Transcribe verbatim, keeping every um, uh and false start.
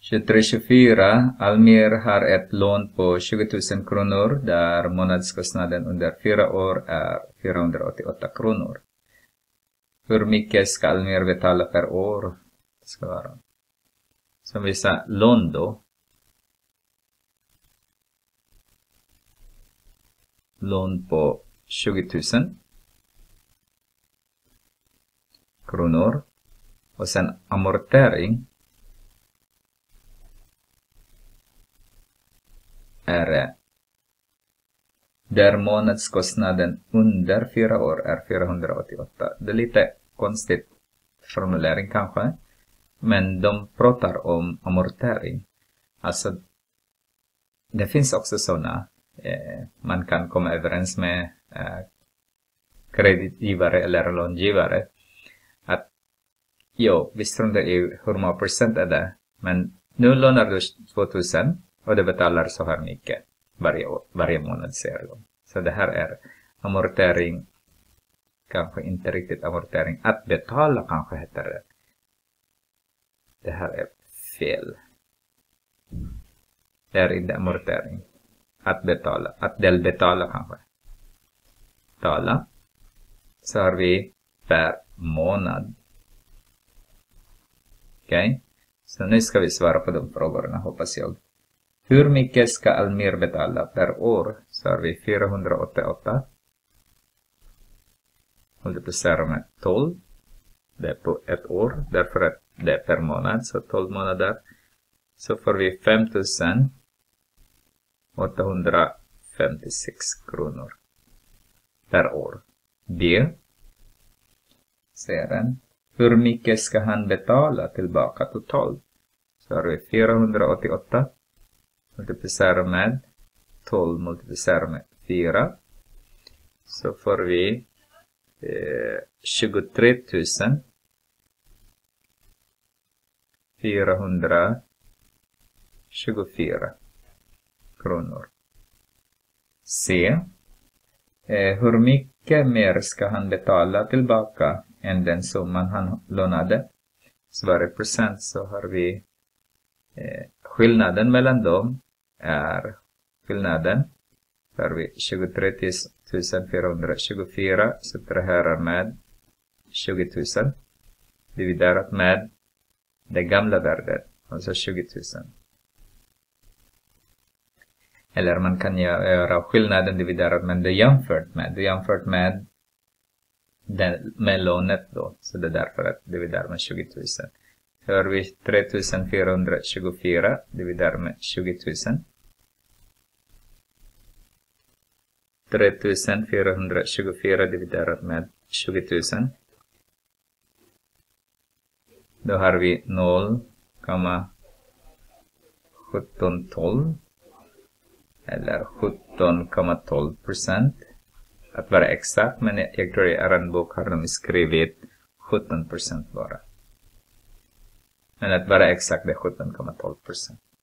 tjugotre tjugofyra. Almir har ett lån på tjugo tusen kronor där månadskostnaden under fyra år är fyrahundraåttioåtta kronor. Hur mycket ska Almir betala per år? Det ska vara. Som vi sa, lån då. Lån på tjugo tusen kronor. Och sen amortering är där månadskostnaden under fyra år är fyrahundraåttioåtta. Det är lite konstigt formulering kanske. Men de pratar om amortering. Alltså, det finns också sådana. Eh, man kan komma överens med eh, kreditgivare eller långivare. Att, jo, vi struntar i hur många procent är det. Men nu lånar du två tusen och du betalar så här mycket varje, år, varje månad, säger de. Så det här är amortering. Kanske inte riktigt amortering. Att betala kanske heter det. Det här är fel. Det är inte amortering. Att betala. Att delbetala kanske. Betala. Så har vi per månad. Okej. Okay. Så nu ska vi svara på de frågorna, hoppas jag. Hur mycket ska Almir betala per år? Så har vi fyrahundraåttioåtta. Multiplicerar med tolv. Det är på ett år. Därför att det är per månad. Så tolv månader. Så får vi fem tusen åttahundrafemtiosex kronor per år. B. Ser den. Hur mycket ska han betala tillbaka totalt? Så har vi fyrahundraåttioåtta. Multiplicerar med tolv multiplicerar med fyra. Så får vi eh, tjugotre tusen fyrahundratjugofyra kronor. C. Eh, hur mycket mer ska han betala tillbaka än den summan han lånade? Svarar procent, så har vi eh, skillnaden mellan dem är skillnaden. Så har vi tjugotre tusen fyrahundratjugofyra subtraherar med tjugo tusen dividerat med det gamla värdet, alltså tjugo tusen. Eller man kan göra skillnaden dividerat med det jämfört med. Det jämfört med, den, med lånet då. Så det är därför att dividerar med tjugo tusen. Så har vi tre tusen fyrahundratjugofyra dividerat med tjugo tusen. tre tusen fyrahundratjugofyra dividerat med tjugo tusen. Då har vi noll komma sjutton tolv. Eller sjutton komma tolv procent. Att vara exakt, men jag tror i er bok har de skrivit sjutton procent bara. Men att vara exakt är sjutton komma tolv procent.